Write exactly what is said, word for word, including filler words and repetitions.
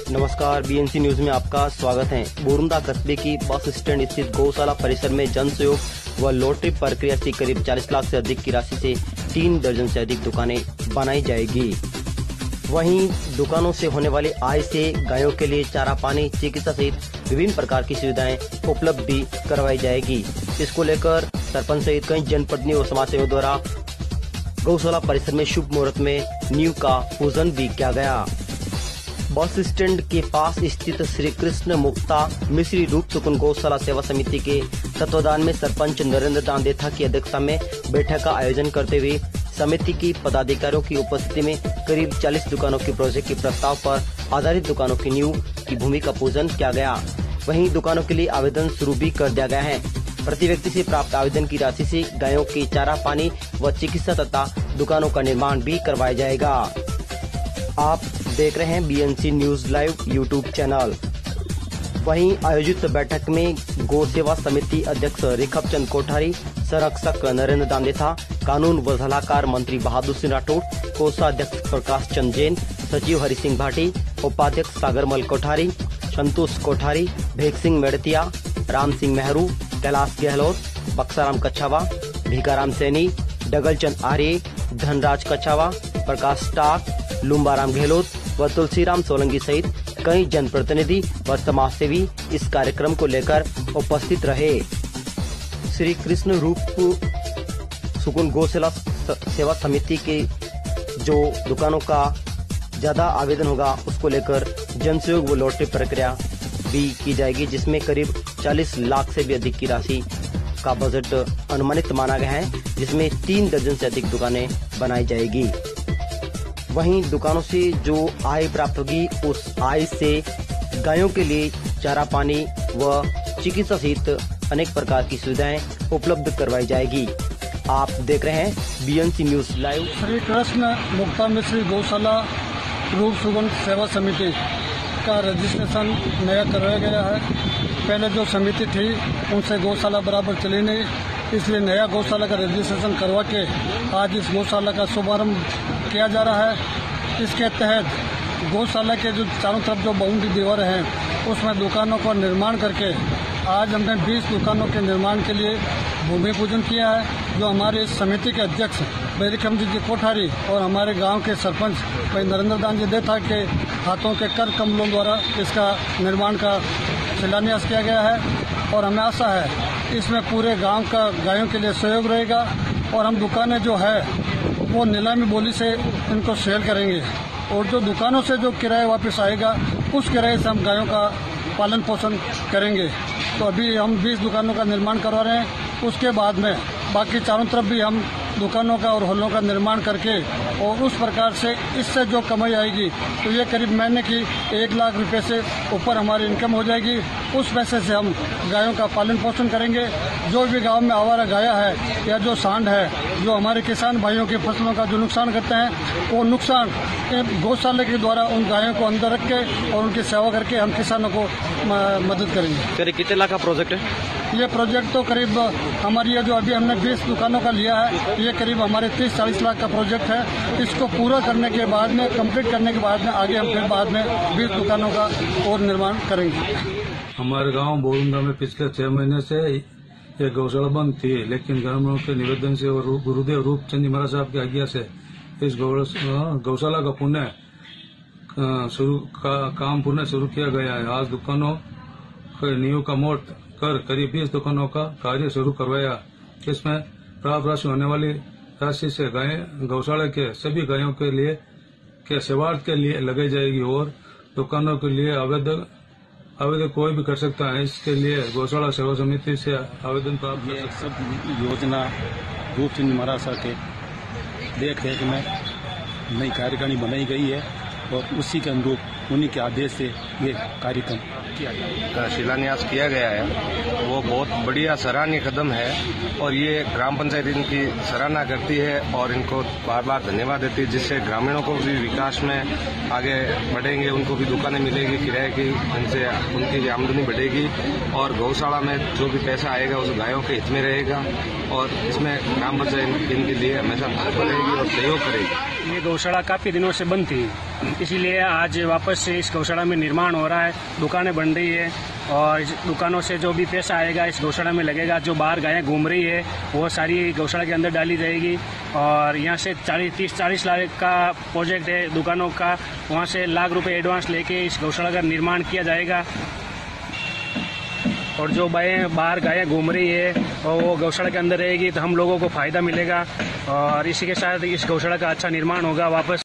नमस्कार, BNC news में आपका स्वागत है। बोरुंदा कस्बे की बस स्टैंड स्थित गौशाला परिसर में जन सहयोग व लॉटरी प्रक्रिया से करीब चालीस लाख से अधिक की राशि से तीन दर्जन से अधिक दुकानें बनाई जाएगी। वहीं दुकानों से होने वाली आय से गायों के लिए चारा पानी, चिकित्सा सहित विभिन्न प्रकार की सुविधाएं उपलब्ध भी करवाई जाएगी। इसको लेकर सरपंच सहित कई जनप्रतिनिधियों और समाज सेवकों द्वारा गौशाला परिसर में शुभ मुहूर्त में नींव का पूजन भी किया गया। बस स्टैंड के पास स्थित श्री कृष्ण मुक्ता मिश्री रूप सुकून गौशाला सेवा समिति के तत्वाधान में सरपंच नरेंद्र दांदेथा की अध्यक्षता में बैठक का आयोजन करते हुए समिति की पदाधिकारियों की उपस्थिति में करीब चालीस दुकानों के प्रोजेक्ट के प्रस्ताव पर आधारित दुकानों की नींव की भूमि का पूजन किया गया। वहीं दुकानों के लिए आवेदन शुरू भी कर दिया गया है। प्रति व्यक्ति से प्राप्त आवेदन की राशि से गायों के चारा पानी व चिकित्सा तथा दुकानों का निर्माण भी करवाया जाएगा। आप देख रहे हैं BNC news live YouTube channel. वहीं आयोजित बैठक में गौ सेवा समिति अध्यक्ष रेखब चंद कोठारी, संरक्षक नरेंद्र दांदेथा, कानून व सलाहकार मंत्री बहादुर सिंह राठौड़, कोषाध्यक्ष प्रकाश चंद जैन, सचिव हरि सिंह भाटी, उपाध्यक्ष सागरमल कोठारी, संतोष कोठारी, भेग सिंह मेड़तिया, राम सिंह मेहरू, कैलाश गहलोत, बक्साराम कच्छावा, भीकाराम सैनी, डगलचंद आर्य, धनराज कच्छावा, प्रकाश टाक, लुम्बाराम गहलोत व तुलसीराम सोलंकी सहित कई जनप्रतिनिधि व समाज सेवी इस कार्यक्रम को लेकर उपस्थित रहे। श्री कृष्ण रूप सुकून गौशाला सेवा समिति के जो दुकानों का ज्यादा आवेदन होगा उसको लेकर जन सहयोग व लॉटरी प्रक्रिया भी की जाएगी, जिसमें करीब चालीस लाख से भी अधिक की राशि का बजट अनुमानित माना गया है, जिसमें तीन दर्जन से अधिक दुकानें बनाई जाएगी। वहीं दुकानों से जो आय प्राप्त होगी उस आय से गायों के लिए चारा पानी व चिकित्सा सहित अनेक प्रकार की सुविधाएं उपलब्ध करवाई जाएगी। आप देख रहे हैं BNC news live. Shri Krishna Mukta Mishri Gaushala रूप सुगुन सेवा समिति का रजिस्ट्रेशन नया करवाया गया है। पहले जो समिति थी उनसे गौशाला बराबर चली नहीं, इसलिए नया गौशाला का रजिस्ट्रेशन करवा के आज इस गौशाला का शुभारंभ किया जा रहा है। इसके तहत गौशाला के जो चारों तरफ जो बाउंड्री दीवार हैं उसमें दुकानों का निर्माण करके आज हमने बीस दुकानों के निर्माण के लिए भूमि पूजन किया है, जो हमारे समिति के अध्यक्ष भाई रेखब जी कोठारी और हमारे गांव के सरपंच भाई नरेंद्र दांदेथा के हाथों के कर कमलों द्वारा इसका निर्माण का शिलान्यास किया गया है। और हमें आशा है इसमें पूरे गांव का गायों के लिए सहयोग रहेगा और हम दुकानें जो है वो नीलामी बोली से इनको सेल करेंगे और जो दुकानों से जो किराया वापस आएगा उस किराए से हम गायों का पालन पोषण करेंगे। तो अभी हम बीस दुकानों का निर्माण करवा रहे हैं, उसके बाद में बाकी चारों तरफ भी हम दुकानों का और हॉलों का निर्माण करके और उस प्रकार से इससे जो कमाई आएगी तो ये करीब महीने की एक लाख रुपए से ऊपर हमारी इनकम हो जाएगी। उस पैसे से हम गायों का पालन पोषण करेंगे। जो भी गांव में आवारा गाया है या जो सांड है जो हमारे किसान भाइयों की फसलों का जो नुकसान करते हैं वो नुकसान गौशाला के द्वारा उन गायों को अंदर रख के और उनकी सेवा करके हम किसानों को मदद करेंगे। करीब कितने लाख का प्रोजेक्ट है ये प्रोजेक्ट? तो करीब हमारी ये जो अभी हमने बीस दुकानों का लिया है ये करीब हमारे तीस चालीस लाख का प्रोजेक्ट है। इसको पूरा करने के बाद में कंप्लीट करने के बाद में आगे हम फिर बाद में बीस दुकानों का और निर्माण करेंगे। हमारे गांव बोरुंदा में पिछले छह महीने से ये गौशाला बंद थी, लेकिन ग्रामीणों के निवेदन से और गुरुदेव रूपचंद जी महाराज साहब की आज्ञा से इस गौशाला का पुनः शुरू का काम पुनः शुरू किया गया है। आज दुकानों के नींव का मोट कर करीब बीस दुकानों का कार्य शुरू करवाया। इसमें प्राप्त राशि होने वाली राशि से गाय गौशाला के सभी गायों के लिए के सेवार्थ के लिए लगाई जाएगी और दुकानों के लिए आवेदन आवेदन कोई भी कर सकता है। इसके लिए गौशाला सेवा समिति से आवेदन प्राप्त कर सकता है। योजना रूपचंद महाराज साहब के देख रेख में नई कार्यकारिणी बनाई गई है और उसी के अनुरूप उन्हीं के आदेश से ये कार्यक्रम किया गया शिलान्यास किया गया है। वो बहुत बढ़िया सराहनीय कदम है और ये ग्राम पंचायत इनकी सराहना करती है और इनको बार बार धन्यवाद देती है, जिससे ग्रामीणों को भी विकास में आगे बढ़ेंगे, उनको भी दुकानें मिलेगी किराए की, इनसे उनकी भी आमदनी बढ़ेगी और गौशाला में जो भी पैसा आएगा उस गायों के हित में रहेगा और इसमें ग्राम पंचायत इनके लिए हमेशा तत्पर रहेगी और सहयोग करेगी। ये गौशाला काफी दिनों से बंद थी, इसीलिए आज वापस वर्ष से इस गौशाला में निर्माण हो रहा है, दुकानें बन रही है और इस दुकानों से जो भी पैसा आएगा इस गौशाला में लगेगा। जो बाहर गायें घूम रही है वो सारी गौशाला के अंदर डाली जाएगी और यहाँ से चालीस तीस चालीस लाख का प्रोजेक्ट है दुकानों का, वहाँ से लाख रुपए एडवांस लेके इस गौशाला का निर्माण किया जाएगा और जो गायें बाहर गायें घूम रही है और वो गौशाला के अंदर रहेगी तो हम लोगों को फायदा मिलेगा और इसी के साथ इस गौशाला का अच्छा निर्माण होगा वापस।